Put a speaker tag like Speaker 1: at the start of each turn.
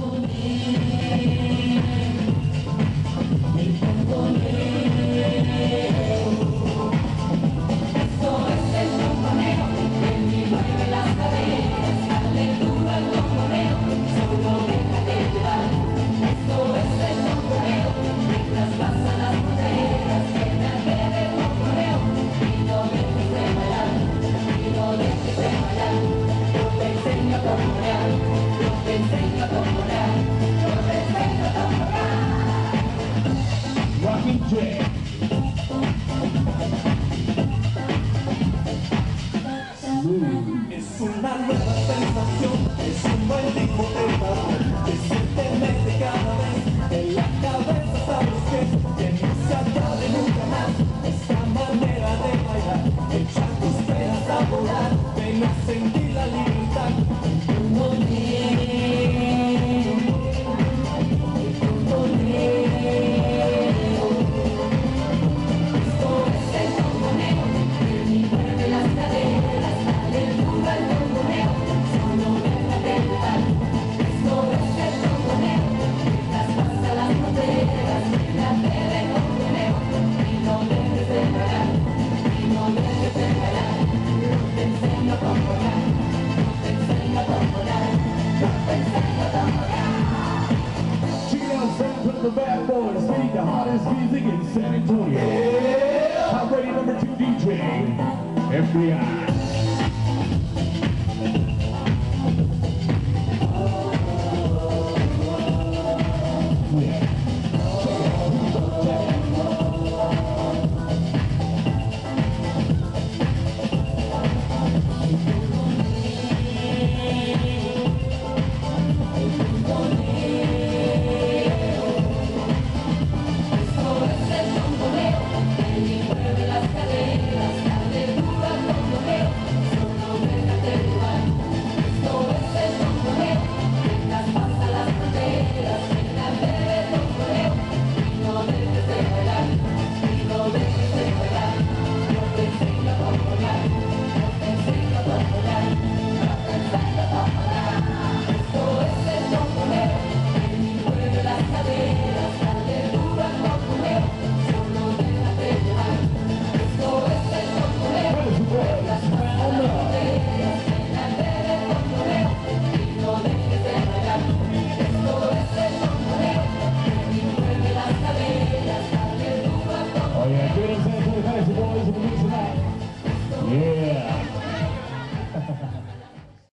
Speaker 1: Es una nueva sensación, es un buen ritmo de baile que siente mete cada vez en la cabeza, sabes que no se acabe nunca más esta manera de bailar, echar tus penas a volar, ven a sentir la libertad.
Speaker 2: The bad boys beat the hottest music in San Antonio. Yeah. Top rated #2 DJ, FBI.